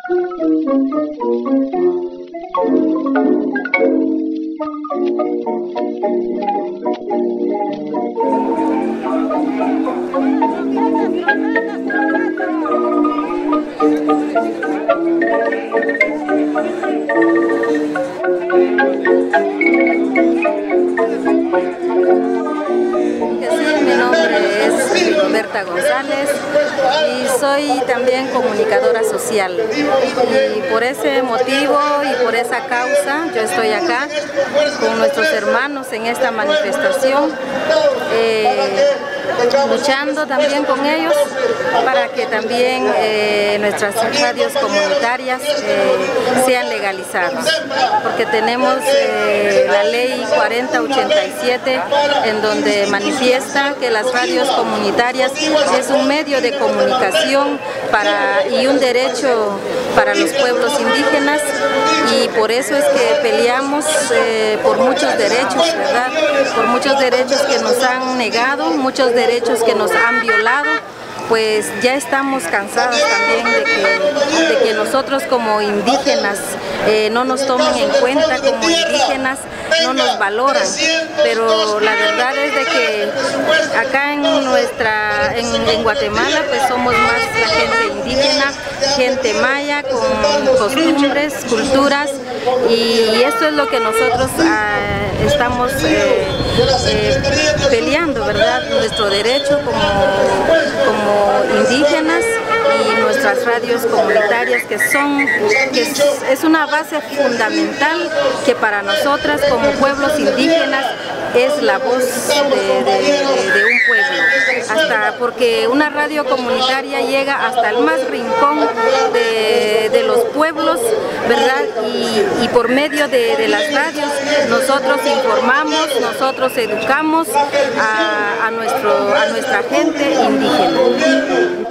Mi nombre es Roberta González y soy también comunicadora social, y por ese motivo y por esa causa yo estoy acá con nuestros hermanos en esta manifestación, luchando también con ellos para que también nuestras radios comunitarias sean legalizadas, porque tenemos la ley 4087 en donde manifiesta que las radios comunitarias es un medio de comunicación y un derecho para los pueblos indígenas, y por eso es que peleamos por muchos derechos, ¿verdad? Por muchos derechos que nos han negado, muchos derechos que nos han violado. Pues ya estamos cansadas también de que nosotros como indígenas no nos tomen en cuenta como indígenas, no nos valoran, pero la verdad es de que acá en Guatemala pues somos más la gente indígena, gente maya con costumbres, culturas, y esto es lo que nosotros estamos peleando, ¿verdad? Nuestro derecho como indígenas, y nuestras radios comunitarias que es una base fundamental que para nosotras como pueblos indígenas es la voz de un pueblo, porque una radio comunitaria llega hasta el más rincón de los pueblos, ¿verdad? Y por medio de las radios nosotros informamos, nosotros educamos a nuestra gente indígena.